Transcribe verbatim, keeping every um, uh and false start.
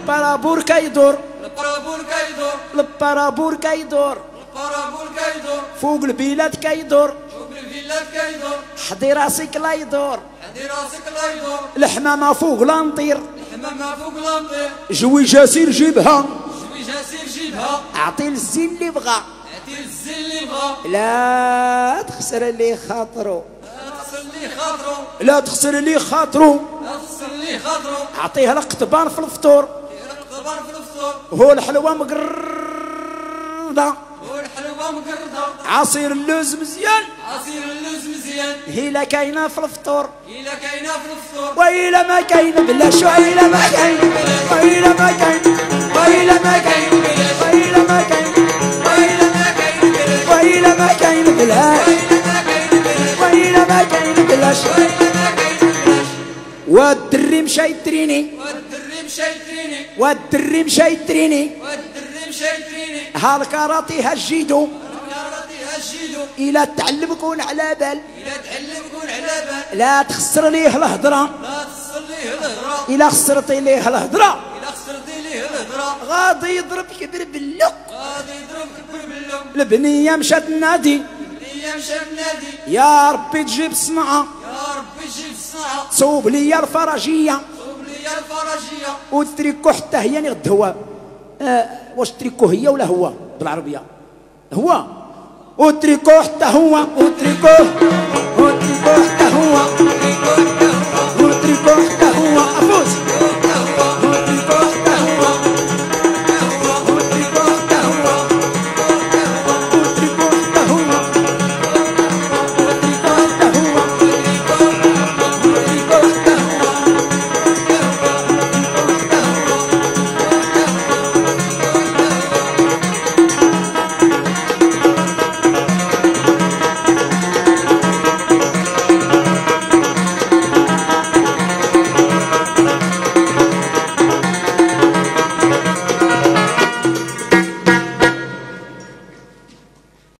البارابور كيدور البارابور كيدور البارابور كيدور البارابور كيدور فوق البلاد كيدور فوق البلاد كيدور حدي راسك لا يدور حدي راسك لا يدور الحمامة فوق لا نطير الحمامة فوق لا نطير جوي جاسير جيبها جوي جاسير جيبها اعطي الزين اللي بغى اعطي الزين اللي بغى لا تخسر اللي خاطرو لا تخسر اللي خاطرو لا تخسر اللي خاطرو لا تخسر اللي خاطرو اعطيها القطبان في الفطور القطبان في الفطور هو الحلوة مقرده هو الحلوة مقرده عصير اللوز مزيان عصير اللوز مزيان هيلا كاينه في الفطور هيلا كاينه في الفطور ويلا ما كاين بلاش ويلا ما كاين ويلا ما كاين ويلا ما كاين ويلا ما كاين ويلا ما كاين بلاش ويلا ما كاين بلاش ويلا ما كاين بلاش والدري مشى يتريني والدري مشى يتريني والدري مشى يتريني والدري مشى يتريني هالكاراتي هالجيدو الكاراتي هالجيدو إلا تعلم كون على بال إلا تعلم كون على بال لا تخسر ليه الهضرة لا تخسر ليه الهضرة إلا خسرتي ليه الهضرة إلا خسرتي ليه الهضرة غادي يضربك بربلو غادي يضربك بالبلو البنية مشات النادي البنية مشات النادي يا ربي تجيب الصنعة يا ربي جيب الصنعة تصوب لي الفرجية صوب لي الفرجية وتريكو حتى هي غد هو آه واش تريكو هي ولا هو بالعربية هو وتريكو حتى هو وتريكو وتريكو حتى هو